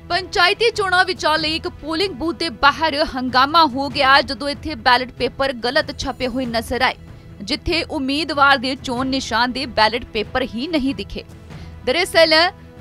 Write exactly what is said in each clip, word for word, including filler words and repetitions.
पंचायती चोणां विचां लई एक polling booth के बाहर हंगामा हो गया जदों इत्थे बैलेट पेपर गलत छपे हुए नजर आए, जिथे उम्मीदवार के चोण निशान के बैलेट पेपर ही नहीं दिखे। दरअसल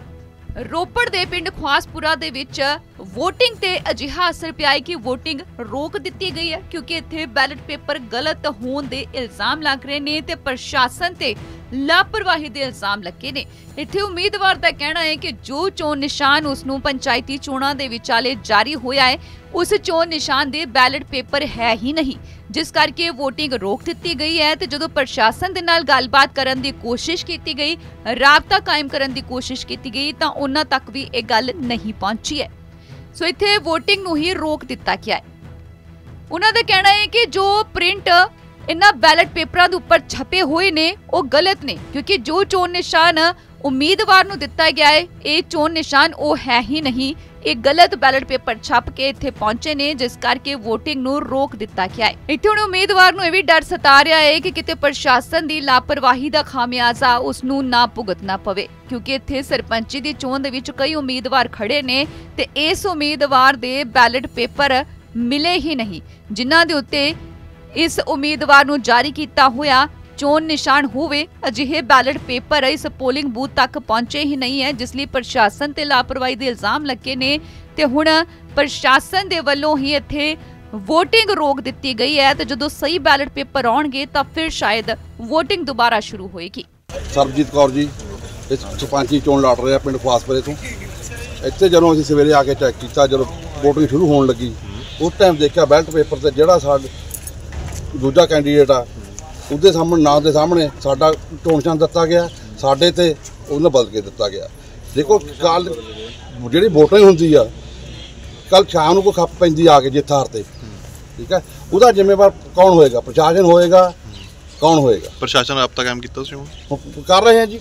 रोपड़ के पिंड ख्वासपुरा दे विच वोटिंग ते अजिहा असर पिया है कि वोटिंग रोक दी गई है, क्योंकि इत्थे बैलेट पेपर गलत होने के इल्जाम लग रहे ने ते प्रशासन ते लापरवाही के इल्जाम लगे ने। इत्थे उम्मीदवार का कहना है कि जो चोण निशान उसनूं पंचायती चोणां दे विचाले जारी होया है उस चोण निशान दे बैलेट पेपर है ही नहीं, जिस करके वोटिंग रोक दी गई है। ते जदों प्रशासन दे नाल गलबात करन दी कोशिश की गई, राबता कायम करन दी कोशिश की गई, तां उन्हां तक भी यह गल नहीं पहुंची है। सो इत्थे वोटिंग नूं ही रोक दिता गया है। उन्हां दा कहना है कि जो प्रिंट इन्हां बैलेट पेपरां दे उपर छपे हुए ने वो गलत ने, क्योंकि जो चोण निशान उम्मीदवार नूं दिता गया है ये चोण निशान वो है ही नहीं, ये गलत बैलेट पेपर छप के इत्थे पहुंचे ने, जिस करके वोटिंग नूं रोक दिता गया है। इत्थे हुण उम्मीदवार नूं ये भी डर सता रहा है कि किते प्रशासन दी लापरवाही दा खामियाजा उसनूं ना भुगतना पवे, क्योंकि इत्थे सरपंची दी चोण दे विच कई उम्मीदवार खड़े ने ते इस उम्मीदवार दे बैलेट पेपर मिले ही नहीं, जिन्हां दे उत्ते इस उम्मीदवार नूं जारी कीता होया चोण निशान होवे अजिहे बैलेट पेपर इस पोलिंग बूथ तक पहुंचे ही नहीं है, जिस लई प्रशासन ते लापरवाही दे इल्जाम लगे ने ते हुण प्रशासन दे वल्लों ही इत्थे वोटिंग रोक दित्ती गई है। ते जदों सही बैलेट पेपर आउणगे तां फिर शायद वोटिंग दोबारा शुरू होएगी। सरबजीत कौर जी इस सरपंची चोण लड़ रहे पिंड ख्वासपुरे तो इत्थे जदों असीं सवेरे आके चैक कीता, जदों वोटिंग शुरू होण लगी उस टाइम देखिया बैलेट पेपर ते जिहड़ा साडा दूजा कैंडीडेट आ ਉਹਦੇ ਸਾਹਮਣੇ ਨਾਂ ਦੇ ਸਾਹਮਣੇ ਸਾਡਾ ਚੋਣ ਨਿਸ਼ਾਨ ਦਿੱਤਾ ਗਿਆ, ਸਾਡੇ ਤੇ ਉਹਨੂੰ ਬਦਲ ਕੇ ਦਿੱਤਾ ਗਿਆ। ਦੇਖੋ ਕੱਲ ਜਿਹੜੀ ਵੋਟਿੰਗ ਹੁੰਦੀ ਆ ਕੱਲ ਸ਼ਾਮ ਨੂੰ ਕੋਈ ਖੱਪ ਪੈਂਦੀ ਆ ਕੇ ਜੇ ਥਾਰ ਤੇ, ਠੀਕ ਹੈ, ਉਹਦਾ ਜ਼ਿੰਮੇਵਾਰ ਕੌਣ ਹੋਏਗਾ? ਪ੍ਰਸ਼ਾਸਨ ਹੋਏਗਾ, ਕੌਣ ਹੋਏਗਾ? ਪ੍ਰਸ਼ਾਸਨ ਆਪ ਤਾਂ ਕੰਮ ਕੀਤਾ ਸੀ ਹੁਣ ਕਰ ਰਹੇ ਆ ਜੀ।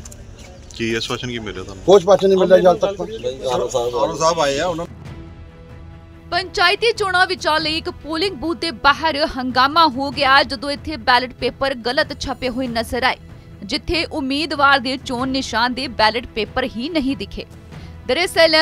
ਕੀ ਆਸ਼ਵਾਸਨ ਕੀ ਮਿਲਿਆ ਤੁਹਾਨੂੰ? ਕੁਝ ਆਸ਼ਵਾਸਨ ਨਹੀਂ ਮਿਲਿਆ ਜਦ ਤੱਕ। ਆਰਓ ਸਾਹਿਬ ਆਏ ਆ ਉਹਨਾਂ पंचायती चोणां विचां लई एक पोलिंग बूथ के बाहर हंगामा हो गया जदों इत्थे बैलेट पेपर गलत छपे हुए नजर आए, जिथे उम्मीदवार के चोण निशान के बैलेट पेपर ही नहीं दिखे। दरअसल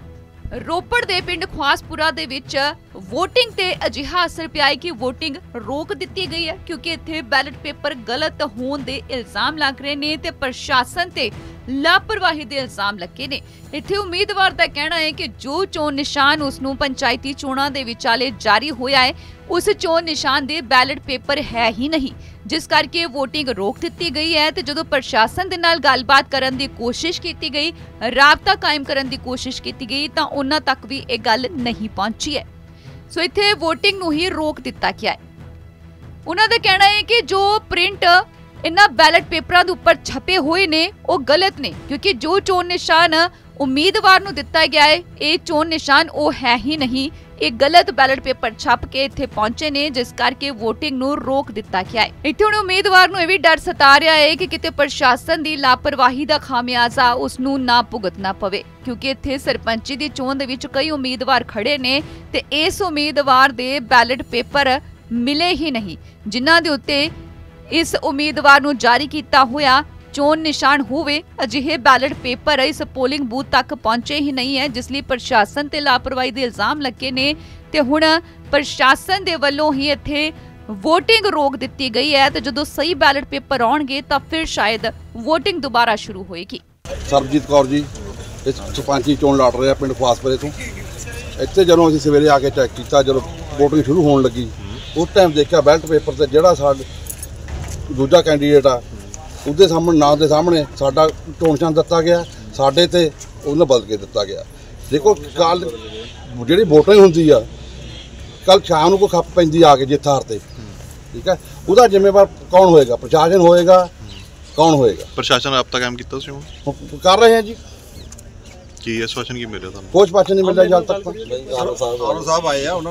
रोपड़ के पिंड ख्वासपुरा दे विच वोटिंग ते अजिहा असर पिया है कि वोटिंग रोक दी गई है, क्योंकि इत्थे बैलेट पेपर गलत होने के इल्जाम लग रहे ने ते प्रशासन ते लापरवाही के इल्जाम लगे ने। इत्थे उम्मीदवार का कहना है कि जो चोण निशान उसनूं पंचायती चोणां दे विचाले जारी होया है उस चोण निशान के बैलेट पेपर है ही नहीं, जिस करके वोटिंग रोक दी गई है। ते जदों प्रशासन दे नाल गलबात करन दी कोशिश की गई, राबता कायम करन दी कोशिश की गई, तां उन्हां तक भी यह गल नहीं पहुंची है। सो इत्थे वोटिंग नूं ही रोक दिता गया है। उन्हां दा कहना है कि जो प्रिंट इन्हां बैलेट पेपरां दे उपर छपे हुए ने वो गलत ने, क्योंकि जो चोण निशान उम्मीदवार नूं दिता गया है ये चोण निशान वो है ही नहीं, ये गलत बैलेट पेपर छप के इत्थे पहुंचे ने, जिस करके वोटिंग नूं रोक दिता गया है। इत्थे हुण उम्मीदवार नूं ये भी डर सता रहा है कि किते प्रशासन दी लापरवाही दा खामियाजा उसनूं ना भुगतना पवे, क्योंकि इत्थे सरपंची दी चोण दे विच कई उम्मीदवार खड़े ने ते इस उम्मीदवार दे बैलेट पेपर मिले ही नहीं, जिन्हां दे उत्ते इस उम्मीदवार नूं जारी कीता होया चोण निशान होवे अजिहे बैलेट पेपर इस पोलिंग बूथ तक पहुंचे ही नहीं है, जिस लई प्रशासन ते लापरवाही दे इल्जाम लगे ने ते हुण प्रशासन दे वल्लों ही इत्थे वोटिंग रोक दित्ती गई है। ते जदों सही बैलेट पेपर आउणगे तां फिर शायद वोटिंग दोबारा शुरू होएगी। सरबजीत कौर जी इस सरपंची चोण लड़ रहे पिंड ख्वासपुरे तो इत्थे जदों असीं सवेरे आके चैक कीता, जदों वोटिंग शुरू होण लगी उस टाइम देखिया बैलेट पेपर ते जिहड़ा साडा दूजा कैंडीडेट आ ਉਹਦੇ ਸਾਹਮਣੇ ਨਾਂ ਦੇ ਸਾਹਮਣੇ ਸਾਡਾ ਚੋਣ ਨਿਸ਼ਾਨ ਦਿੱਤਾ ਗਿਆ, ਸਾਡੇ ਤੇ ਉਹਨੂੰ ਬਦਲ ਕੇ ਦਿੱਤਾ ਗਿਆ। ਦੇਖੋ ਕੱਲ ਜਿਹੜੀ ਵੋਟਿੰਗ ਹੁੰਦੀ ਆ ਕੱਲ ਸ਼ਾਮ ਨੂੰ ਕੋਈ ਖੱਪ ਪੈਂਦੀ ਆ ਕੇ ਜੇ ਥਾਰ ਤੇ, ਠੀਕ ਹੈ, ਉਹਦਾ ਜ਼ਿੰਮੇਵਾਰ ਕੌਣ ਹੋਏਗਾ? ਪ੍ਰਸ਼ਾਸਨ ਹੋਏਗਾ, ਕੌਣ ਹੋਏਗਾ? ਪ੍ਰਸ਼ਾਸਨ ਆਪ ਤਾਂ ਕੰਮ ਕੀਤਾ ਸੀ ਹੁਣ ਕਰ ਰਹੇ ਆ ਜੀ। ਕੀ ਆਸ਼ਵਾਸਨ ਕੀ ਮਿਲਿਆ ਤੁਹਾਨੂੰ? ਕੁਝ ਆਸ਼ਵਾਸਨ ਨਹੀਂ ਮਿਲਿਆ ਜਦ ਤੱਕ। ਆਰਓ ਸਾਹਿਬ ਆਏ ਆ ਉਹਨਾਂ